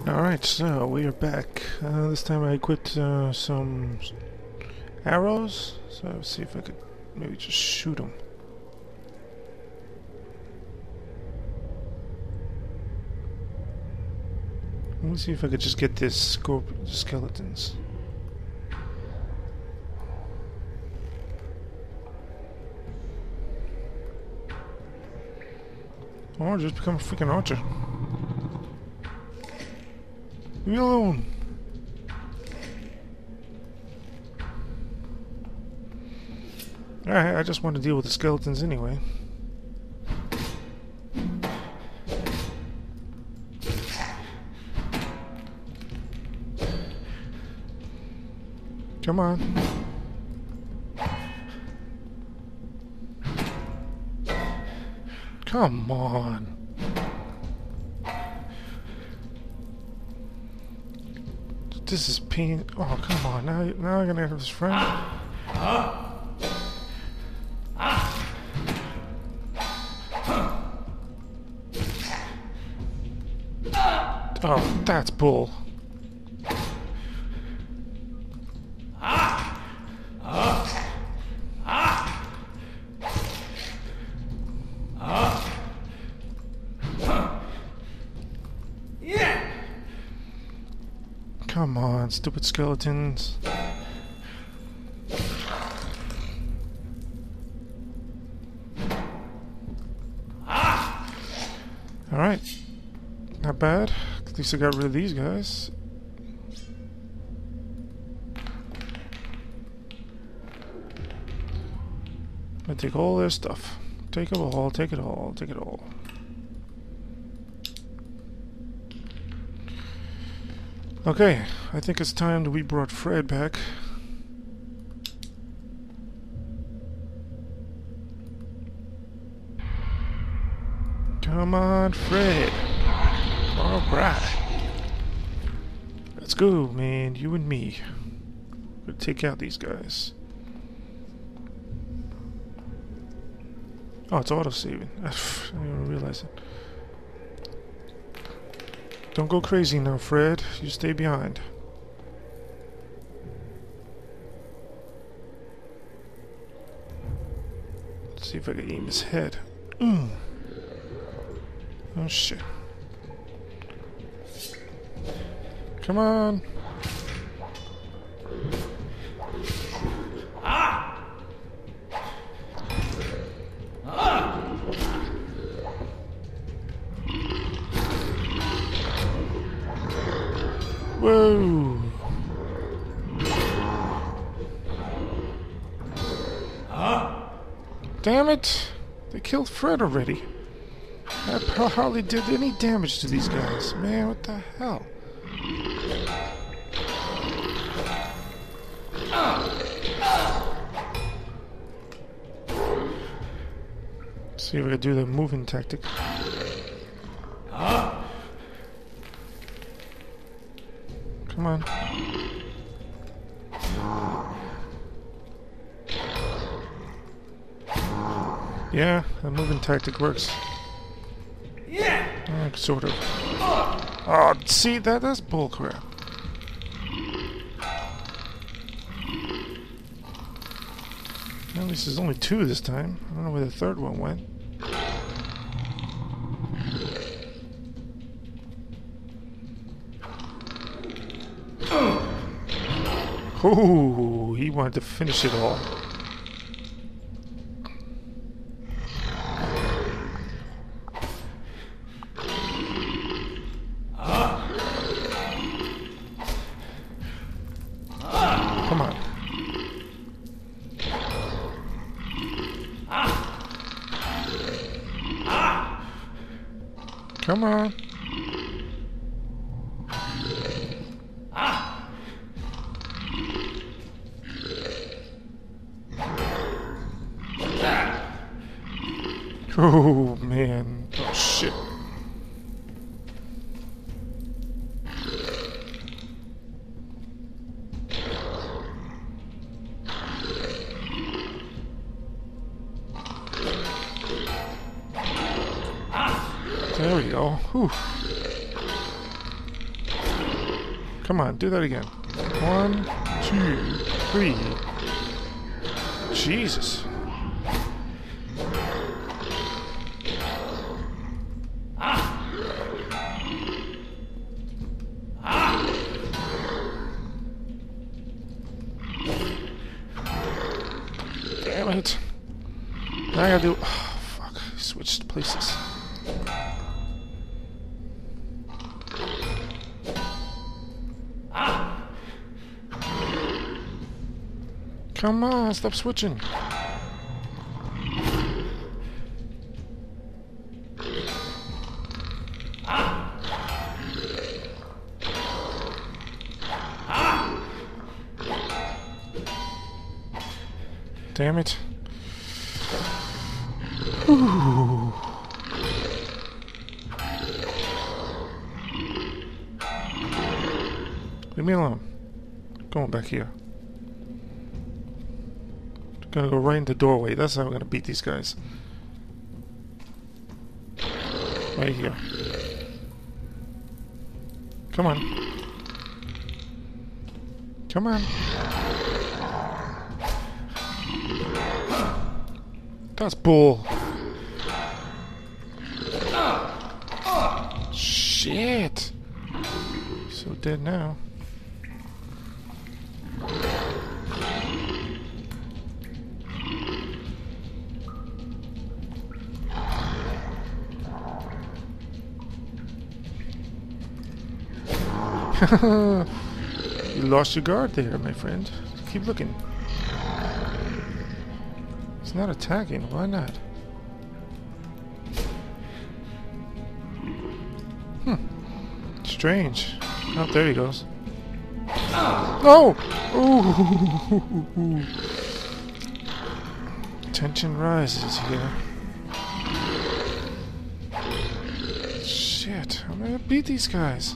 Alright, so we are back. This time I equipped some arrows, so let's see if I could maybe just shoot them. Let me see if I could just get this skeletons. Or just become a freaking archer. Leave me alone. Alright, I just want to deal with the skeletons anyway. Come on. Come on. This is pain. Oh, come on. Now I'm gonna have his friend. Oh, that's bull. Come on, stupid skeletons. Alright. Not bad. At least I got rid of these guys. I'm gonna take all their stuff. Take it all, take it all, take it all. Okay, I think it's time that we brought Fred back. Come on, Fred. Alright. Let's go, man. You and me. We're gonna take out these guys. Oh, it's auto-saving. I didn't even realize it. Don't go crazy now, Fred. You stay behind. Let's see if I can aim his head. Oh shit. Come on. Whoa! Damn it! They killed Fred already. I hardly did any damage to these guys. Man, what the hell? Let's see if I can do the moving tactic. Come on. Yeah, the moving tactic works. Yeah. Sort of. Oh, see, that's bullcrap. At least there's only two this time. I don't know where the third one went. Oh, he wanted to finish it all. Come on. Come on. Oh man. Oh shit. There we go. Whew. Come on, do that again. 1, 2, 3. Jesus. Damn it. Now I gotta do... Oh, fuck. I switched places. Come on, stop switching. Damn it. Ooh. Leave me alone. Going back here. Gonna go right in the doorway. That's how I'm gonna beat these guys. Right here. Come on. Come on. That's bull. Shit. So dead now. You lost your guard there, my friend. Keep looking. He's not attacking. Why not? Strange. Oh, there he goes. No! Ooh! Tension rises here. Shit, I'm gonna beat these guys.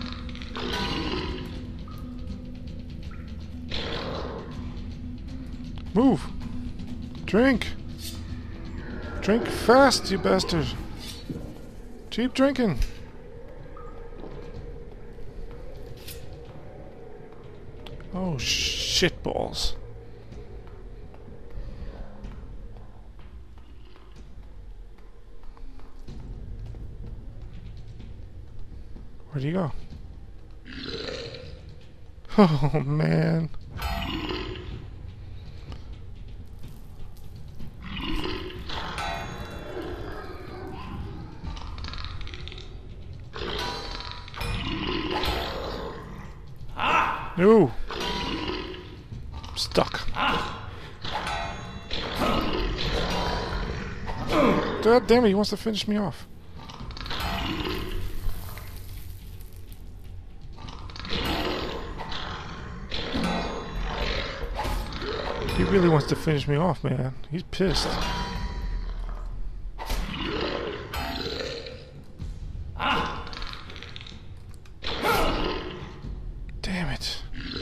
Move! Drink! Drink fast, you bastard! Keep drinking! Oh, shit balls. Where'd he go? Oh, man. No! Stuck. God damn it, he wants to finish me off. He really wants to finish me off, man. He's pissed. Damn it.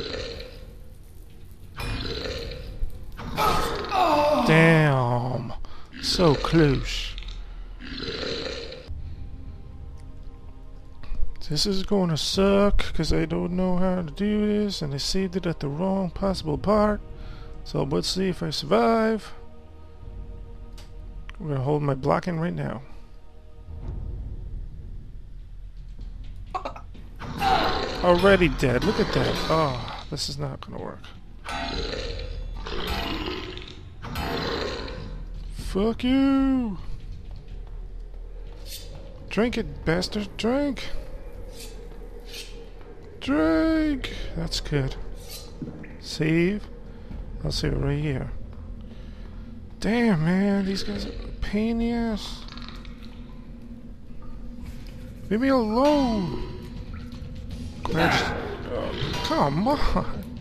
Damn. So close. This is gonna suck because I don't know how to do this and I saved it at the wrong possible part. So let's see if I survive. I'm gonna hold my blocking right now. Already dead. Look at that. Oh, this is not gonna work. Fuck you! Drink it, bastard. Drink! Drink! That's good. Save. I'll save it right here. Damn, man. These guys are a pain in the ass. Leave me alone! Come on!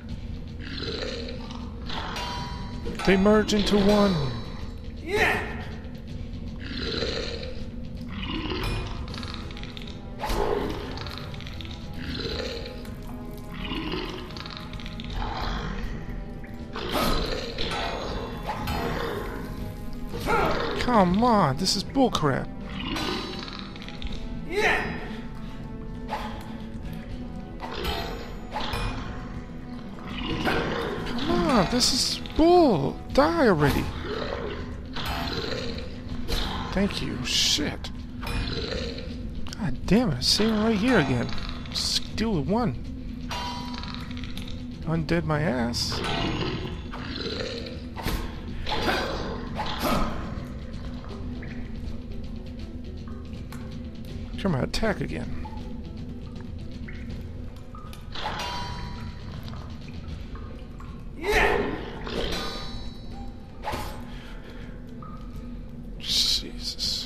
They merge into one. Yeah. Come on, this is bullcrap. Yeah. on, this is bull. Die already. Thank you. Shit. God damn it, saving right here again. Just deal with one. Undead my ass. Try my attack again. Jesus.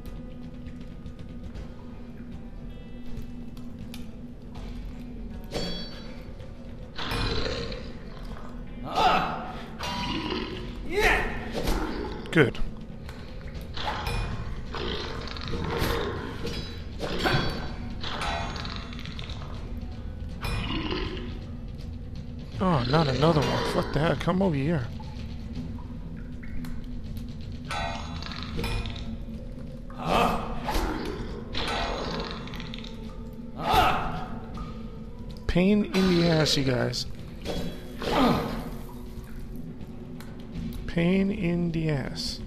Good. Oh, not another one. Fuck that. Come over here. Pain in the ass, you guys. Pain in the ass.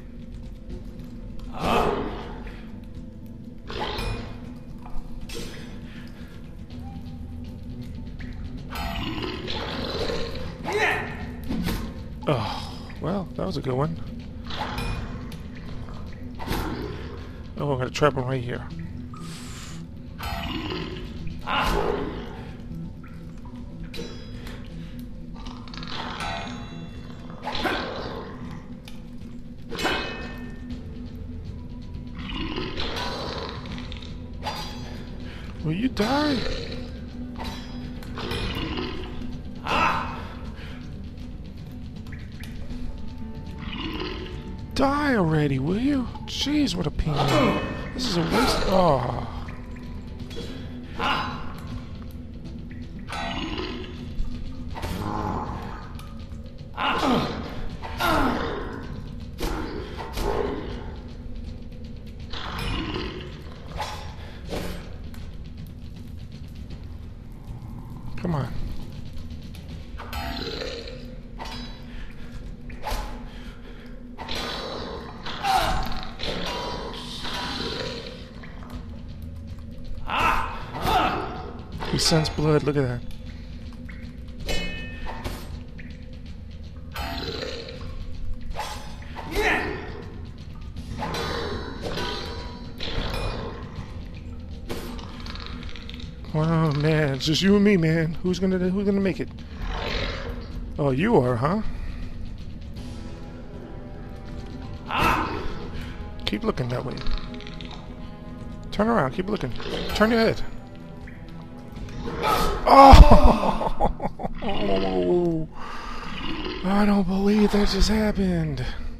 Oh, well, that was a good one. Oh, we're gonna trap him right here. Will you die? Die already, will you? Jeez, what a pain. This is a waste. Oh. Come on. He sends blood, look at that. Oh man, it's just you and me, man. Who's gonna make it? Oh, you are, huh? Keep looking that way. Turn around, keep looking. Turn your head. Oh! I don't believe that just happened.